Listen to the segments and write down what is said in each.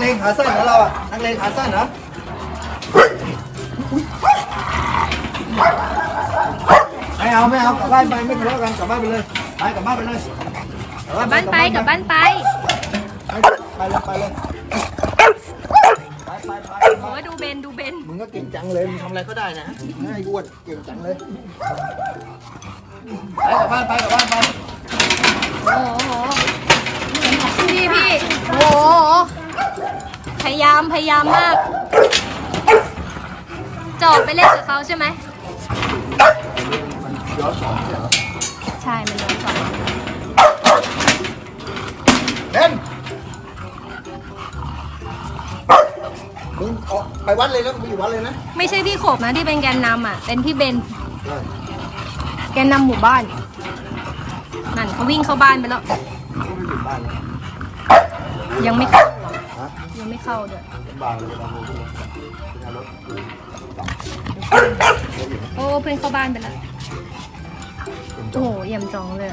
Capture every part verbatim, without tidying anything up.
เลงขาสั้นเหรอเราอ่ะนักเลงขาสั้นเหรอไม่เอาไม่เอากลับบ้านไปไม่ทะเลาะกันกลับบ้านไปเลยไปกลับบ้านไปเลยกลับบ้านไปกลับบ้านไปไปเลยไปเลยไปไปไปโอ้ดูเบนดูเบนมึงก็เก่งจังเลยมึงทำอะไรก็ได้นะไอ้อ้วนเก่งจังเลยไปกลับบ้านไปกลับบ้านไปโอ้โหพี่พี่โอ้โหพยายามพยายามมากจอบไปเล่นกับเขาใช่ไหมมันย้อนสอนใช่เหรอใช่มันย้อนสอนเบนมึงออกไปวัดเลยแล้วมึงอยู่วัดเลยนะไม่ใช่พี่โขบนะที่เป็นแกนนำอ่ะเป็นพี่เบนแกนนำหมู่บ้านนั่นเขาวิ่งเข้าบ้านไปแล้วยังไม่เข้ายังไม่เข้าด้วยโอ้เพื่อนเข้าบ้านไปแล้วโอ้โหเยี่ยมจองเลย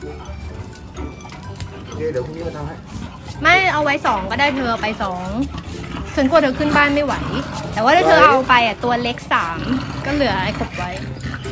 เดี๋ยวพรุ่งนี้มาทำให้ไม่เอาไว้สองก็ได้เธอไปสองฉันกลัวเธอขึ้นบ้านไม่ไหวแต่ว่าถ้าเธอเอาไปอ่ะตัวเล็กสามก็เหลือไอ้ขบไว้